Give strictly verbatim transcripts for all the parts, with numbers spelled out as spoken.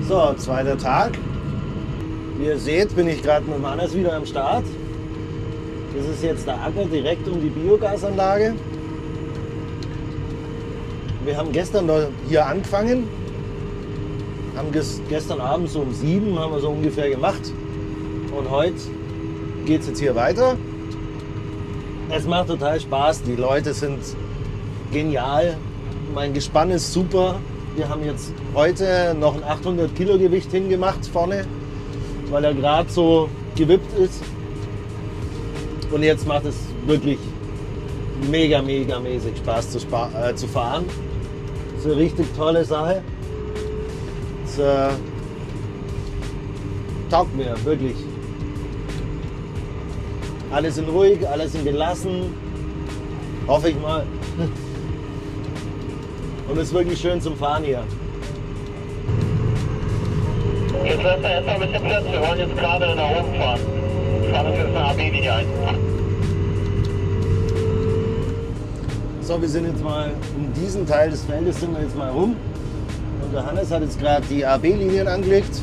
So, zweiter Tag. Wie ihr seht, bin ich gerade mit dem Hannes wieder am Start. Das ist jetzt der Acker direkt um die Biogasanlage. Wir haben gestern hier angefangen. Haben gestern Abend so um sieben haben wir so ungefähr gemacht. Und heute geht es jetzt hier weiter. Es macht total Spaß. Die Leute sind genial. Mein Gespann ist super. Wir haben jetzt heute noch ein achthundert Kilo Gewicht hingemacht vorne, weil er gerade so gewippt ist. Und jetzt macht es wirklich mega, mega mäßig Spaß zu, spa äh, zu fahren. Das ist eine richtig tolle Sache. Das äh, taugt mir wirklich. Alle sind ruhig, alle sind gelassen. Hoffe ich mal. Und es ist wirklich schön zum Fahren hier. Jetzt lässt er erst mal ein bisschen Platz. Wir wollen jetzt gerade nach oben fahren. Wir fahren uns jetzt eine A B-Linie ein. So, wir sind jetzt mal um diesen Teil des Feldes sind wir jetzt mal rum. Und der Hannes hat jetzt gerade die A B-Linien angelegt,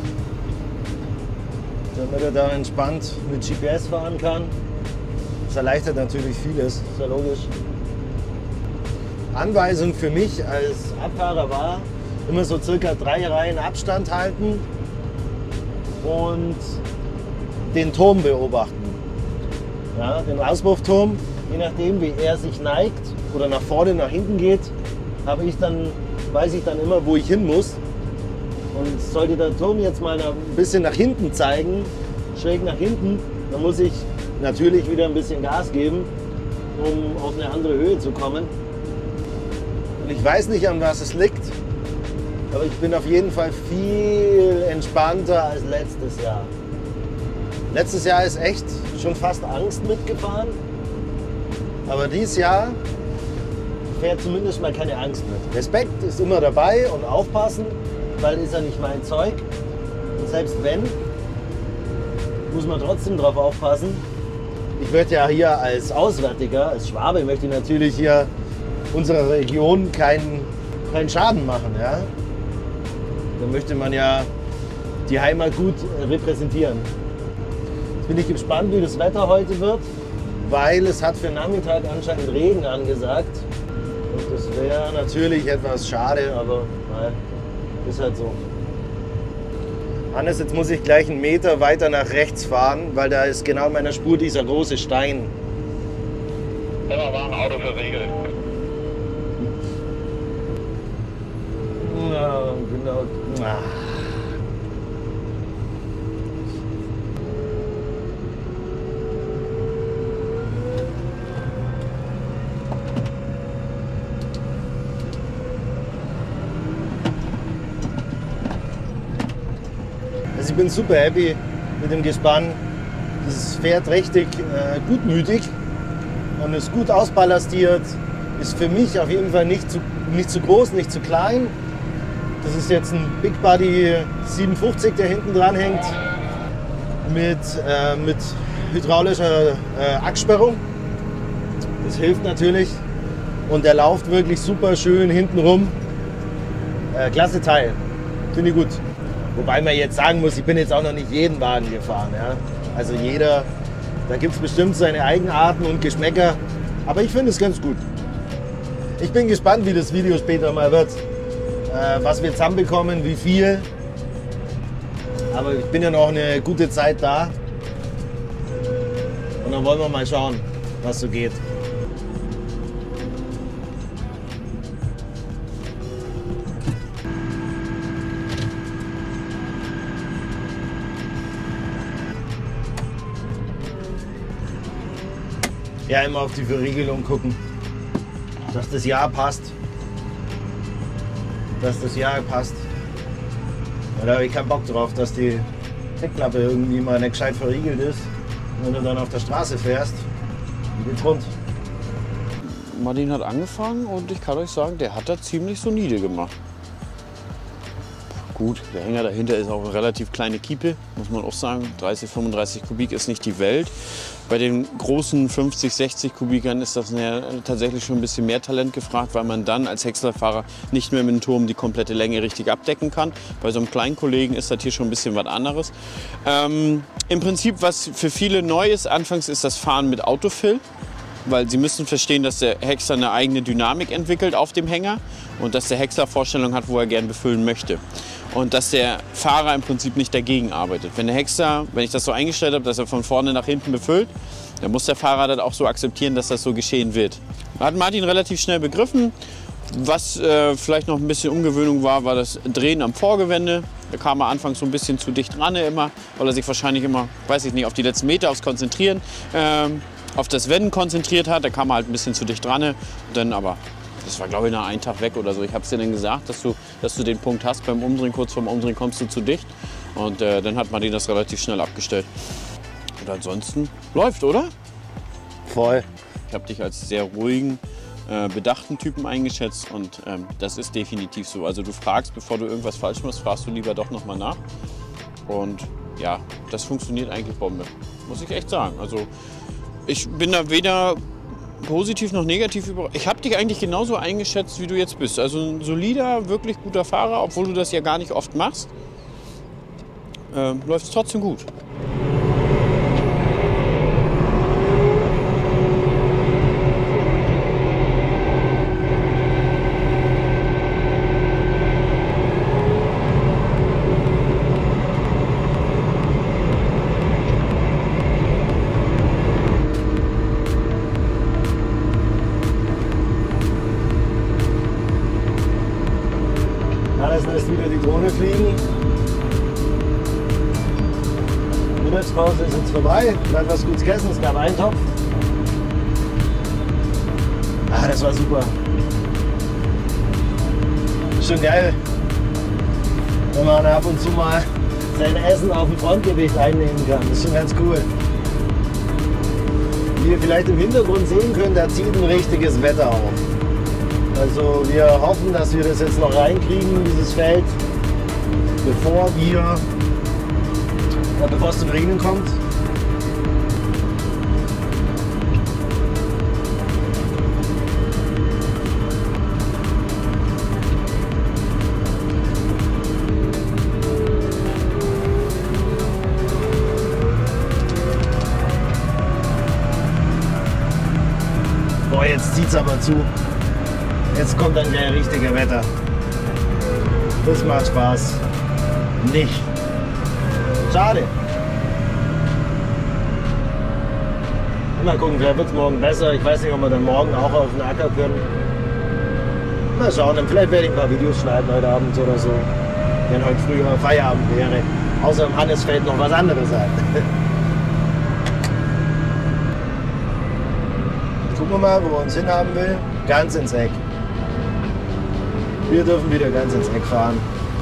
damit er da entspannt mit G P S fahren kann. Das erleichtert natürlich vieles, ist ja logisch. Anweisung für mich als Abfahrer war, immer so circa drei Reihen Abstand halten und den Turm beobachten. Ja, den Auspuffturm, je nachdem wie er sich neigt oder nach vorne, nach hinten geht, habe ich dann, weiß ich dann immer, wo ich hin muss. Und sollte der Turm jetzt mal ein bisschen nach hinten zeigen, schräg nach hinten, dann muss ich natürlich wieder ein bisschen Gas geben, um auf eine andere Höhe zu kommen. Und ich weiß nicht, an was es liegt, aber ich bin auf jeden Fall viel entspannter als letztes Jahr. Letztes Jahr ist echt schon fast Angst mitgefahren, aber dieses Jahr fährt zumindest mal keine Angst mit. Respekt ist immer dabei und aufpassen, weil ist ja nicht mein Zeug. Und selbst wenn, muss man trotzdem drauf aufpassen. Ich möchte ja hier als Auswärtiger, als Schwabe, möchte ich natürlich hier unserer Region keinen, keinen Schaden machen. Ja? Da möchte man ja die Heimat gut repräsentieren. Jetzt bin ich gespannt, wie das Wetter heute wird, weil es hat für Nachmittag anscheinend Regen angesagt. Und das wäre natürlich etwas schade, aber nein, ist halt so. Hannes, jetzt muss ich gleich einen Meter weiter nach rechts fahren, weil da ist genau in meiner Spur dieser große Stein. Immer war ein Auto für Regel. Ja, genau. Ah. Also ich bin super happy mit dem Gespann. Das fährt richtig äh, gutmütig und ist gut ausbalanciert. Ist für mich auf jeden Fall nicht zu, nicht zu groß, nicht zu klein. Das ist jetzt ein Big Body siebenundfünfzig, der hinten dran hängt, mit, äh, mit hydraulischer äh, Achssperrung. Das hilft natürlich und der läuft wirklich super schön hinten rum. Äh, klasse Teil, finde ich gut. Wobei man jetzt sagen muss, ich bin jetzt auch noch nicht jeden Wagen gefahren. Ja? Also jeder, da gibt es bestimmt seine Eigenarten und Geschmäcker, aber ich finde es ganz gut. Ich bin gespannt, wie das Video später mal wird. Was wir zusammenbekommen, wie viel. Aber ich bin ja noch eine gute Zeit da. Und dann wollen wir mal schauen, was so geht. Ja, immer auf die Verriegelung gucken, dass das Jahr passt. Dass das Jahr passt. Und da habe ich keinen Bock drauf, dass die Heckklappe irgendwie mal nicht gescheit verriegelt ist. Und wenn du dann auf der Straße fährst, wie geht's rund. Martin hat angefangen und ich kann euch sagen, der hat da ziemlich solide gemacht. gut. Der Hänger dahinter ist auch eine relativ kleine Kiepe, muss man auch sagen. dreißig, fünfunddreißig Kubik ist nicht die Welt. Bei den großen fünfzig, sechzig Kubikern ist das ja tatsächlich schon ein bisschen mehr Talent gefragt, weil man dann als Häckslerfahrer nicht mehr mit dem Turm die komplette Länge richtig abdecken kann. Bei so einem kleinen Kollegen ist das hier schon ein bisschen was anderes. Ähm, Im Prinzip, was für viele neu ist, anfangs ist das Fahren mit Autofill. Weil sie müssen verstehen, dass der Häcksler eine eigene Dynamik entwickelt auf dem Hänger und dass der Häcksler Vorstellungen hat, wo er gern befüllen möchte. Und dass der Fahrer im Prinzip nicht dagegen arbeitet. Wenn der Häcksler, wenn ich das so eingestellt habe, dass er von vorne nach hinten befüllt, dann muss der Fahrer das auch so akzeptieren, dass das so geschehen wird. Hat Martin relativ schnell begriffen. Was äh, vielleicht noch ein bisschen Umgewöhnung war, war das Drehen am Vorgewende. Da kam er anfangs so ein bisschen zu dicht ran immer, weil er sich wahrscheinlich immer, weiß ich nicht, auf die letzten Meter, aufs Konzentrieren, ähm, auf das Wenden konzentriert hat. Da kam er halt ein bisschen zu dicht ran. Und dann aber, das war glaube ich nach einem Tag weg oder so. Ich habe es dir dann gesagt, dass du, dass du den Punkt hast beim Umdrehen, kurz vorm Umdrehen kommst du zu dicht. Und äh, dann hat Martin das relativ schnell abgestellt. Und ansonsten läuft, oder? Voll. Ich habe dich als sehr ruhigen, äh, bedachten Typen eingeschätzt und ähm, das ist definitiv so. Also du fragst, bevor du irgendwas falsch machst, fragst du lieber doch noch mal nach. Und ja, das funktioniert eigentlich Bombe, muss ich echt sagen. Also ich bin da weder positiv noch negativ überrascht. Ich habe dich eigentlich genauso eingeschätzt, wie du jetzt bist. Also ein solider, wirklich guter Fahrer, obwohl du das ja gar nicht oft machst. Ähm, läuft es trotzdem gut. Alles lässt wieder die Drohne fliegen. Die Mittagspause ist jetzt vorbei. Man hat was Gutes gegessen, es gab einen Topf. Ah, das war super. Ist schon geil, wenn man ab und zu mal sein Essen auf dem Frontgewicht einnehmen kann. Das ist schon ganz cool. Wie ihr vielleicht im Hintergrund sehen könnt, da zieht ein richtiges Wetter auf. Also wir hoffen, dass wir das jetzt noch reinkriegen, dieses Feld, bevor wir, ja, bevor es zum Regnen kommt. Boah, jetzt zieht's aber zu. Jetzt kommt dann gleich richtige Wetter. Das macht Spaß. Nicht. Schade. Mal gucken, vielleicht wird es morgen besser. Ich weiß nicht, ob wir dann morgen auch auf den Acker können. Mal schauen, dann vielleicht werde ich ein paar Videos schneiden heute Abend oder so. Wenn heute früher Feierabend wäre. Außer im Hannes fällt noch was anderes ein. Gucken wir mal, wo er uns hinhaben will. Ganz ins Eck. Wir dürfen wieder ganz ins Eck fahren.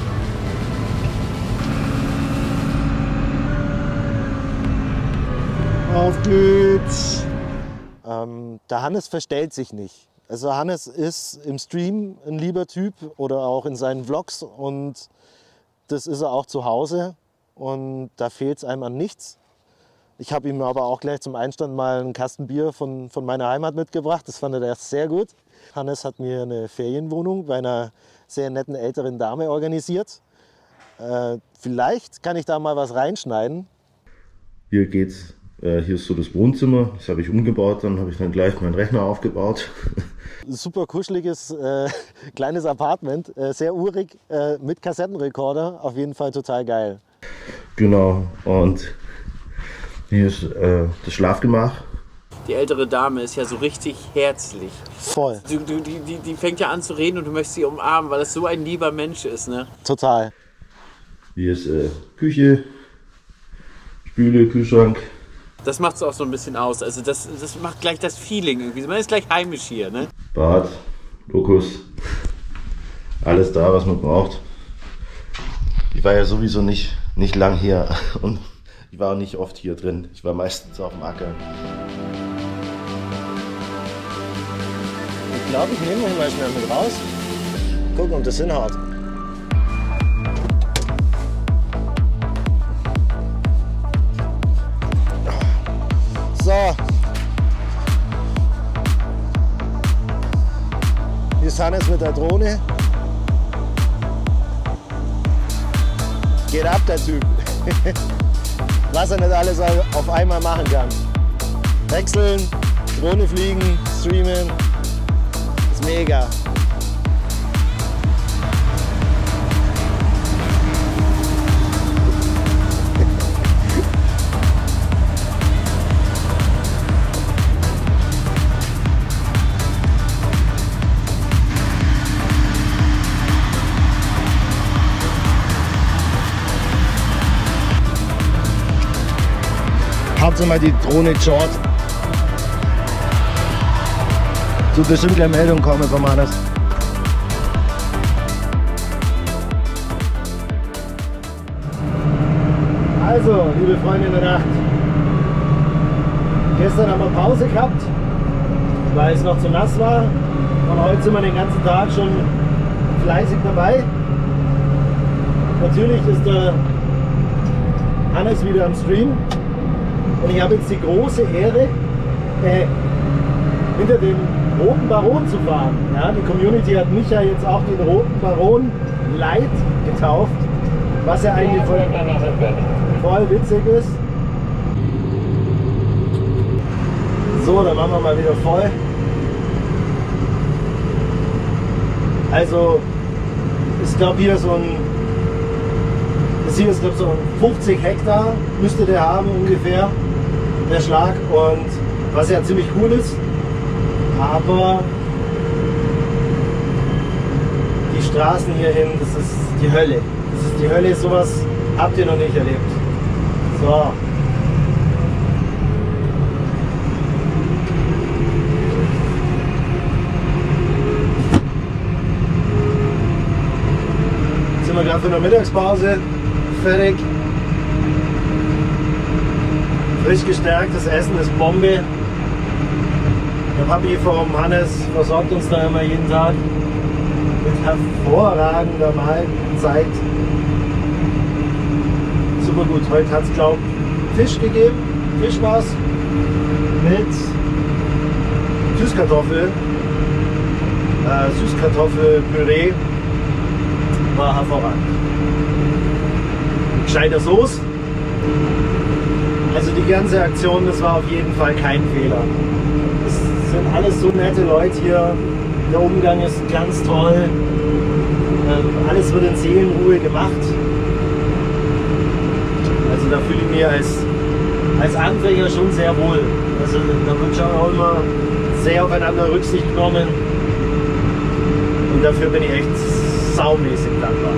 Auf geht's! Ähm, der Hannes verstellt sich nicht. Also Hannes ist im Stream ein lieber Typ oder auch in seinen Vlogs und das ist er auch zu Hause und da fehlt es einem an nichts. Ich habe ihm aber auch gleich zum Einstand mal einen Kasten Bier von, von meiner Heimat mitgebracht. Das fand er sehr gut. Hannes hat mir eine Ferienwohnung bei einer sehr netten älteren Dame organisiert. Äh, vielleicht kann ich da mal was reinschneiden. Hier geht's. Äh, hier ist so das Wohnzimmer. Das habe ich umgebaut. Dann habe ich dann gleich meinen Rechner aufgebaut. Super kuscheliges äh, kleines Apartment, äh, sehr urig, äh, mit Kassettenrekorder. Auf jeden Fall total geil. Genau. Und hier ist äh, das Schlafgemach. Die ältere Dame ist ja so richtig herzlich. Voll. Du, du, die, die, die fängt ja an zu reden und du möchtest sie umarmen, weil das so ein lieber Mensch ist, ne? Total. Hier ist äh, Küche, Spüle, Kühlschrank. Das macht es auch so ein bisschen aus. Also das, das macht gleich das Feeling irgendwie. Man ist gleich heimisch hier, ne? Bad, Lokus, alles da, was man braucht. Ich war ja sowieso nicht, nicht lang hier und ich war auch nicht oft hier drin. Ich war meistens auf dem Acker. Ich glaube, ich nehme ihn mal schnell mit raus. Gucken, ob das hinhaut. So. Hier ist Hannes mit der Drohne. Geht ab, der Typ. Was er nicht alles auf einmal machen kann. Wechseln, Drohne fliegen, streamen. Ist mega. Hauptsache mal die Drohne short. So bestimmt gleich Meldung kommen von Hannes. Also, liebe Freunde der Nacht. Gestern haben wir Pause gehabt, weil es noch zu nass war. Und heute sind wir den ganzen Tag schon fleißig dabei. Natürlich ist der Hannes wieder am Stream. Und ich habe jetzt die große Ehre, äh, hinter dem Roten Baron zu fahren. Ja, die Community hat mich ja jetzt auch den Roten Baron Light getauft, was ja eigentlich voll, voll witzig ist. So, dann machen wir mal wieder voll. Also, ich glaube hier so ein, das hier ist glaube so ein fünfzig Hektar müsste der haben ungefähr, der Schlag, und was ja ziemlich cool ist, aber die Straßen hierhin, das ist die Hölle. Das ist die Hölle, sowas habt ihr noch nicht erlebt. So. Jetzt sind wir gerade für eine Mittagspause fertig. Frisch gestärktes Essen ist Bombe. Der Papi vom Hannes versorgt uns da immer jeden Tag mit hervorragender Mahlzeit. Super gut. Heute hat es, glaube ich, Fisch gegeben. Fisch war es. Mit Süßkartoffel. Äh, Süßkartoffelpüree. War hervorragend. Gescheiter Soße. Also die ganze Aktion, das war auf jeden Fall kein Fehler. Es sind alles so nette Leute hier. Der Umgang ist ganz toll. Ähm, alles wird in Seelenruhe gemacht. Also da fühle ich mich als, als Anfänger schon sehr wohl. Also da wird schon auch immer sehr aufeinander Rücksicht genommen. Und dafür bin ich echt saumäßig dankbar.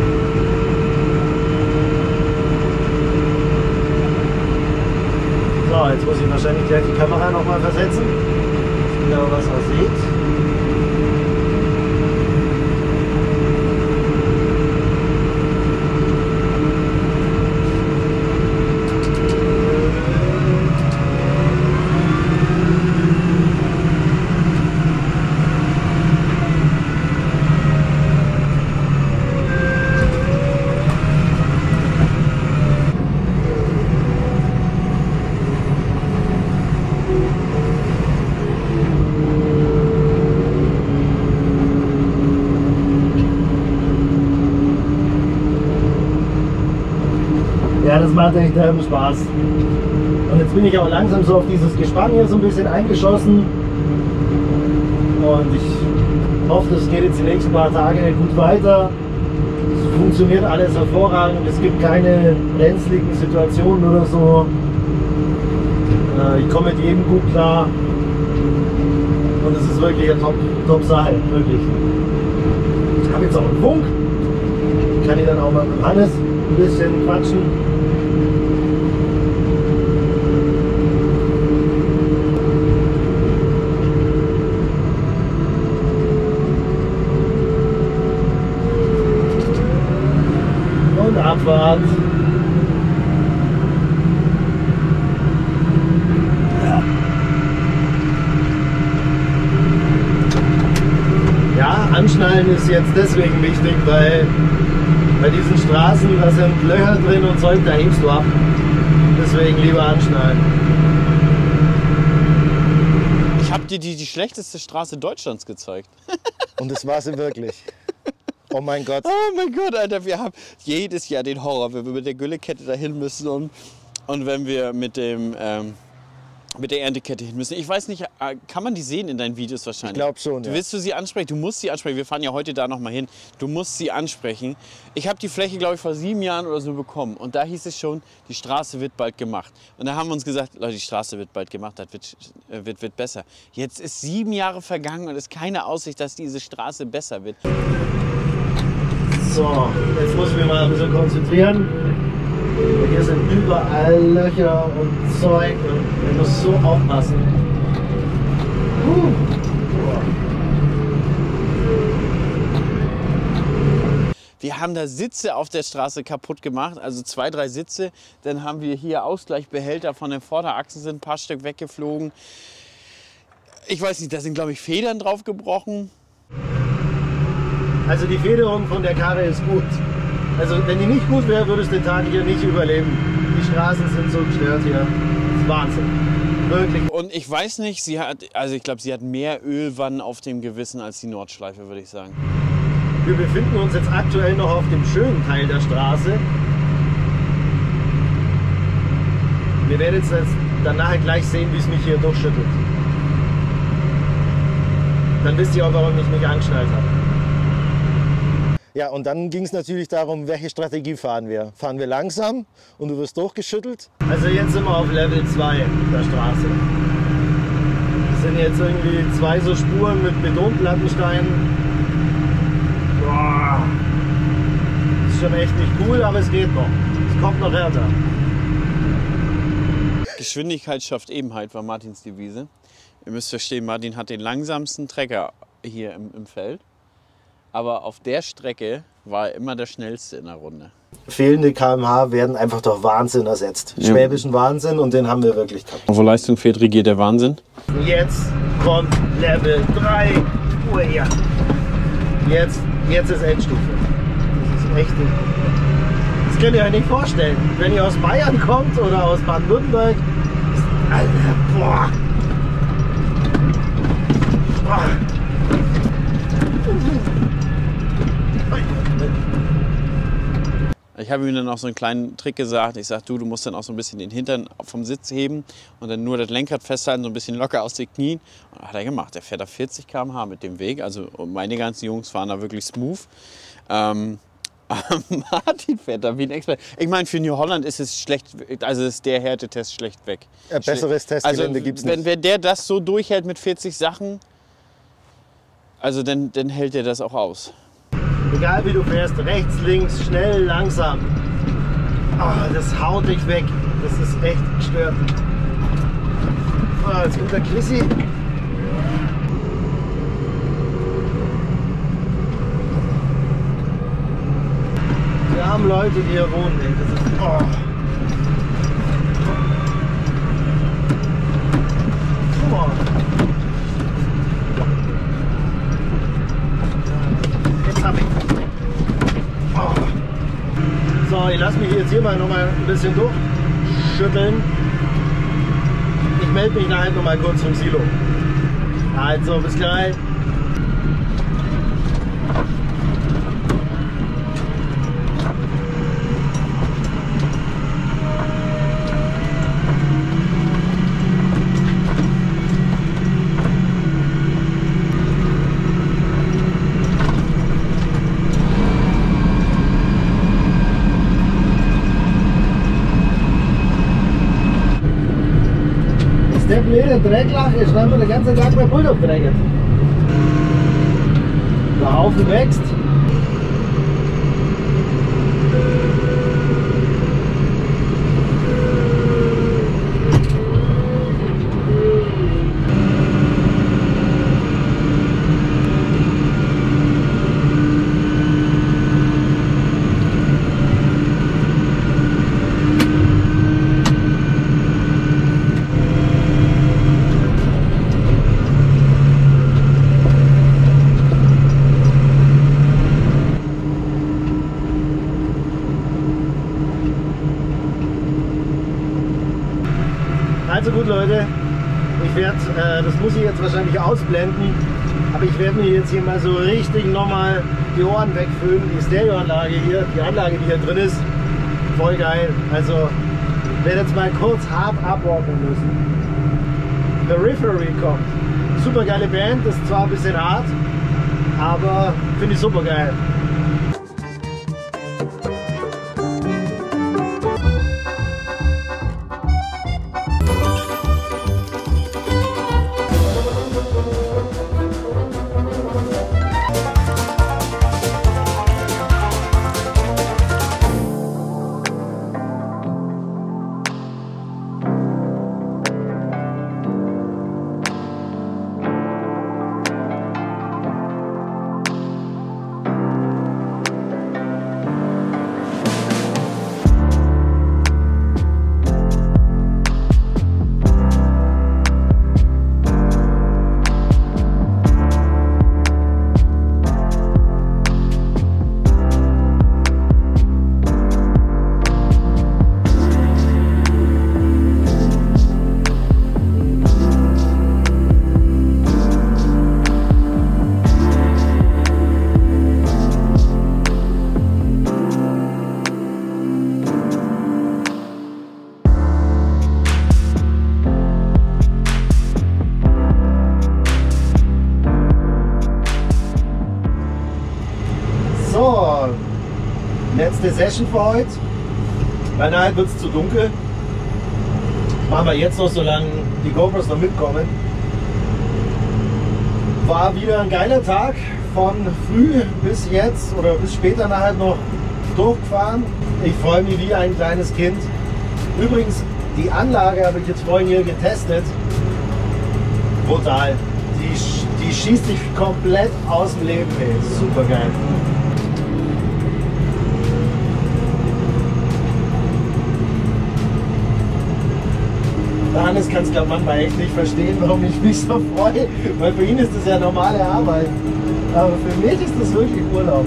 So, jetzt muss ich wahrscheinlich gleich die Kamera nochmal versetzen, dass ihr genau was auch seht. Ja, das macht echt derben Spaß. Und jetzt bin ich auch langsam so auf dieses Gespann hier so ein bisschen eingeschossen. Und ich hoffe, das geht jetzt die nächsten paar Tage gut weiter. Es funktioniert alles hervorragend. Es gibt keine brenzligen Situationen oder so. Ich komme mit jedem gut klar. Und es ist wirklich eine Top-Sache, wirklich. Ich habe jetzt auch einen Funk. Ich kann ich dann auch mal mit Hannes ein bisschen quatschen. Und Abfahrt. Ja, anschnallen ist jetzt deswegen wichtig, weil bei diesen Straßen, da sind Löcher drin und Zeug, da hebst du ab. Deswegen lieber anschnallen. Ich habe dir die, die schlechteste Straße Deutschlands gezeigt. Und das war sie wirklich. Oh mein Gott. Oh mein Gott, Alter, wir haben jedes Jahr den Horror, wenn wir mit der Güllekette dahin müssen und, und wenn wir mit, dem, ähm, mit der Erntekette hin müssen. Ich weiß nicht, kann man die sehen in deinen Videos wahrscheinlich? Ich glaube schon, Du ja. willst du sie ansprechen? Du musst sie ansprechen. Wir fahren ja heute da noch mal hin. Du musst sie ansprechen. Ich habe die Fläche, glaube ich, vor sieben Jahren oder so bekommen. Und da hieß es schon, die Straße wird bald gemacht. Und da haben wir uns gesagt, Leute, die Straße wird bald gemacht, das wird, wird, wird besser. Jetzt ist sieben Jahre vergangen und es ist keine Aussicht, dass diese Straße besser wird. So, jetzt muss ich mich mal ein bisschen konzentrieren. Hier sind überall Löcher und Zeug und ich muss so aufpassen. Uh. Wir haben da Sitze auf der Straße kaputt gemacht, also zwei, drei Sitze. Dann haben wir hier Ausgleichsbehälter von den Vorderachsen, sind ein paar Stück weggeflogen. Ich weiß nicht, da sind, glaube ich, Federn drauf gebrochen. Also die Federung von der Karre ist gut. Also wenn die nicht gut wäre, würdest du den Tag hier nicht überleben. Die Straßen sind so gestört hier. Das ist Wahnsinn. Wirklich. Und ich weiß nicht, sie hat, also ich glaube, sie hat mehr Ölwannen auf dem Gewissen als die Nordschleife, würde ich sagen. Wir befinden uns jetzt aktuell noch auf dem schönen Teil der Straße. Wir werden jetzt danach gleich sehen, wie es mich hier durchschüttelt. Dann wisst ihr auch, warum ich mich angeschnallt habe. Ja, und dann ging es natürlich darum, welche Strategie fahren wir. Fahren wir langsam und du wirst durchgeschüttelt? Also jetzt sind wir auf Level zwei der Straße. Das sind jetzt irgendwie zwei so Spuren mit Betonplattensteinen. Boah. Das ist schon echt nicht cool, aber es geht noch. Es kommt noch härter. Geschwindigkeit schafft Ebenheit war Martins Devise. Ihr müsst verstehen, Martin hat den langsamsten Trecker hier im, im Feld. Aber auf der Strecke war er immer der Schnellste in der Runde. Fehlende K M H werden einfach durch Wahnsinn ersetzt. Ja. Schwäbischen Wahnsinn, und den haben wir wirklich gehabt. Wo Leistung fehlt, regiert der Wahnsinn. Jetzt kommt Level drei. Oh ja. Jetzt, jetzt ist Endstufe. Das ist echt. Das könnt ihr euch nicht vorstellen. Wenn ihr aus Bayern kommt oder aus Baden-Württemberg. Alter, boah. Boah. Ich habe ihm dann auch so einen kleinen Trick gesagt. Ich sage, du, du musst dann auch so ein bisschen den Hintern vom Sitz heben und dann nur das Lenkrad festhalten, so ein bisschen locker aus den Knien. Und das hat er gemacht. Der fährt auf vierzig Kilometer pro Stunde mit dem Weg. Also meine ganzen Jungs fahren da wirklich smooth. Ähm, Martin fährt da wie ein Experte. Ich meine, für New Holland ist es schlecht, also ist der Härtetest schlecht weg. Ein besseres Testgelände also, gibt es wenn, nicht. wenn der das so durchhält mit vierzig Sachen, also dann, dann hält er das auch aus. Egal wie du fährst, rechts, links, schnell, langsam. Oh, das haut dich weg. Das ist echt gestört. Oh, jetzt kommt der Chrissy. Wir haben Leute, die hier wohnen. Ey. Das ist, oh. Oh. Jetzt hab ich. Oh. So, ich lasse mich jetzt hier mal noch mal ein bisschen durchschütteln. Ich melde mich nachher noch mal kurz vom Silo. Also, bis gleich. Der blöde Drecklach ist, weil man den ganzen Tag bei Bulldog trägt. Der Haufen wächst. Also gut, Leute, Ich werde, äh, das muss ich jetzt wahrscheinlich ausblenden, aber ich werde mir jetzt hier mal so richtig nochmal die Ohren wegfüllen. Die Stereoanlage hier, die Anlage, die hier drin ist, voll geil. Also ich werde jetzt mal kurz hart abwarten müssen. Periphery kommt. Super geile Band, das ist zwar ein bisschen hart, aber finde ich super geil. So, letzte Session für heute. Beinahe wird es zu dunkel. Machen wir jetzt noch, solange die GoPros noch mitkommen. War wieder ein geiler Tag. Von früh bis jetzt oder bis später nachher noch durchgefahren. Ich freue mich wie ein kleines Kind. Übrigens, die Anlage habe ich jetzt vorhin hier getestet. Brutal. Die, die schießt dich komplett aus dem Leben. Ey. Super geil. Hannes kann es, glaube ich, manchmal echt nicht verstehen, warum ich mich so freue, weil für ihn ist das ja normale Arbeit. Aber für mich ist das wirklich Urlaub.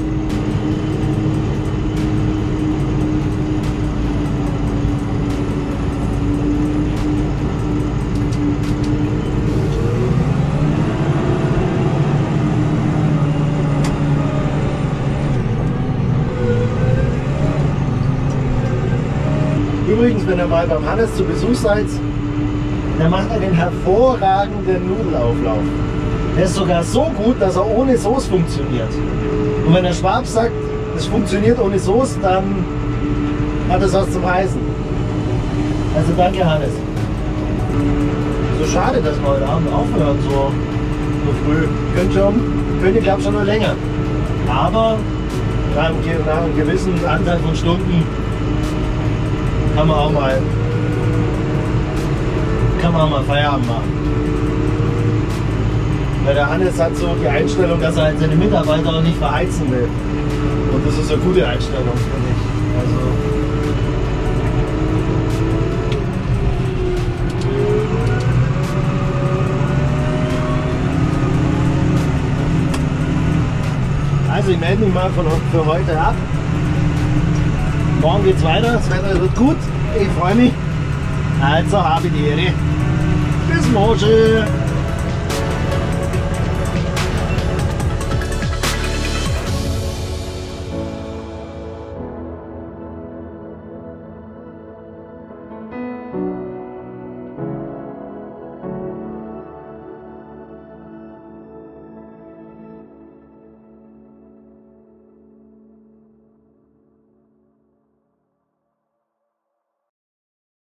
Übrigens, wenn ihr mal beim Hannes zu Besuch seid, der macht einen hervorragenden Nudelauflauf. Der ist sogar so gut, dass er ohne Soße funktioniert. Und wenn der Schwab sagt, es funktioniert ohne Soße, dann hat es was zum Heißen. Also danke, Hannes. So schade, dass wir heute Abend aufhören, so, so früh. Könnt schon, könnt ihr, glaube ich, schon noch länger. Aber nach einem, nach einem gewissen Anteil von Stunden kann man auch mal kann man auch mal Feierabend machen. Weil der Hannes hat so die Einstellung, dass er halt seine Mitarbeiter auch nicht verheizen will. Und das ist eine gute Einstellung, finde ich. Also, also ich melde mich mal von, für heute ab. Morgen geht's weiter, das Wetter wird gut. Ich freue mich. Also habe die Ehre. Bis morgen.